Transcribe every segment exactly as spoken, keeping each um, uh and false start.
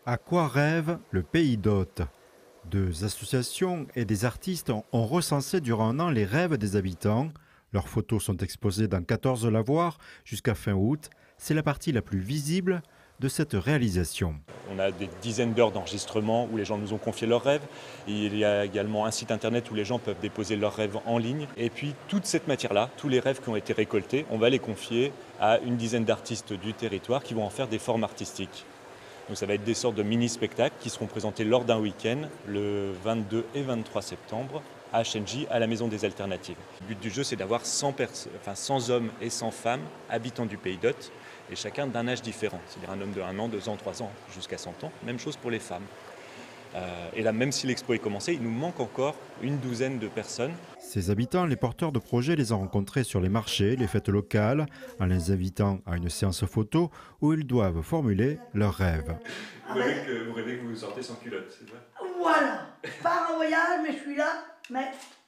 À quoi rêve le Pays d'Hôte? Deux associations et des artistes ont recensé durant un an les rêves des habitants. Leurs photos sont exposées dans quatorze lavoirs jusqu'à fin août. C'est la partie la plus visible de cette réalisation. On a des dizaines d'heures d'enregistrement où les gens nous ont confié leurs rêves. Il y a également un site internet où les gens peuvent déposer leurs rêves en ligne. Et puis toute cette matière-là, tous les rêves qui ont été récoltés, on va les confier à une dizaine d'artistes du territoire qui vont en faire des formes artistiques. Donc ça va être des sortes de mini-spectacles qui seront présentés lors d'un week-end, le vingt-deux et vingt-trois septembre, à H N J, à la Maison des Alternatives. Le but du jeu, c'est d'avoir cent, pers- enfin cent hommes et cent femmes habitants du Pays d'Hôte, et chacun d'un âge différent. C'est-à-dire un homme de un an, deux ans, trois ans, jusqu'à cent ans. Même chose pour les femmes. Euh, et là, même si l'expo est commencée, il nous manque encore une douzaine de personnes. Ces habitants, les porteurs de projets, les ont rencontrés sur les marchés, les fêtes locales, en les invitant à une séance photo où ils doivent formuler leurs rêves. Vous rêvez que vous, rêvez que vous sortez sans culotte, c'est ça? Voilà, je pars en voyage, mais je suis là, mais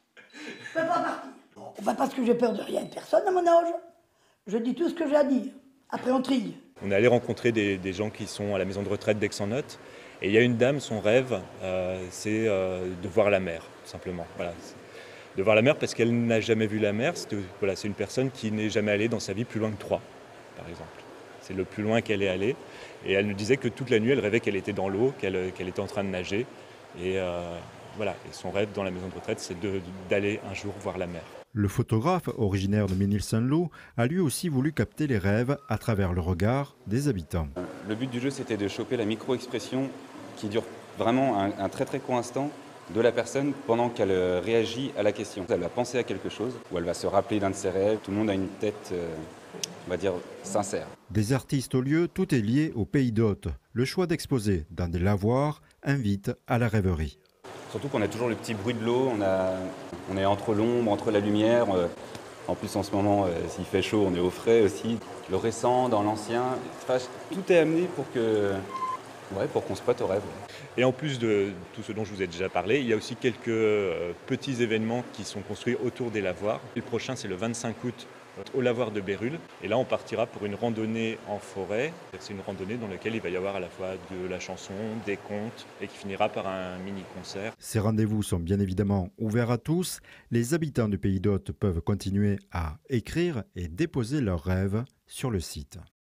je peux pas partir. Enfin, parce que j'ai peur de rien, personne à mon âge. Je dis tout ce que j'ai à dire. Après, on trie. On est allé rencontrer des, des gens qui sont à la maison de retraite d'Aix-en-Othe. Et il y a une dame, son rêve, euh, c'est euh, de voir la mer, tout simplement. Voilà. De voir la mer parce qu'elle n'a jamais vu la mer. C'est, voilà, c'est une personne qui n'est jamais allée dans sa vie plus loin que Troyes, par exemple. C'est le plus loin qu'elle est allée. Et elle nous disait que toute la nuit, elle rêvait qu'elle était dans l'eau, qu'elle, qu'elle était en train de nager. Et euh, voilà. Et son rêve dans la maison de retraite, c'est de, d'aller un jour voir la mer. Le photographe, originaire de Ménil-Saint-Loup, a lui aussi voulu capter les rêves à travers le regard des habitants. Le but du jeu, c'était de choper la micro-expression qui dure vraiment un, un très très court instant de la personne pendant qu'elle réagit à la question. Elle va penser à quelque chose ou elle va se rappeler d'un de ses rêves. Tout le monde a une tête, euh, on va dire, sincère. Des artistes au lieu, tout est lié au Pays d'Hôte. Le choix d'exposer dans des lavoirs invite à la rêverie. Surtout qu'on a toujours le petit bruit de l'eau, on, a, on est entre l'ombre, entre la lumière. En plus, en ce moment, s'il fait chaud, on est au frais aussi. Le récent dans l'ancien, enfin, tout est amené pour que, ouais, pour qu'on se prête au rêve. Et en plus de tout ce dont je vous ai déjà parlé, il y a aussi quelques euh, petits événements qui sont construits autour des lavoirs. Le prochain, c'est le vingt-cinq août au lavoir de Bérulle. Et là, on partira pour une randonnée en forêt. C'est une randonnée dans laquelle il va y avoir à la fois de la chanson, des contes, et qui finira par un mini-concert. Ces rendez-vous sont bien évidemment ouverts à tous. Les habitants du Pays d'Hôte peuvent continuer à écrire et déposer leurs rêves sur le site.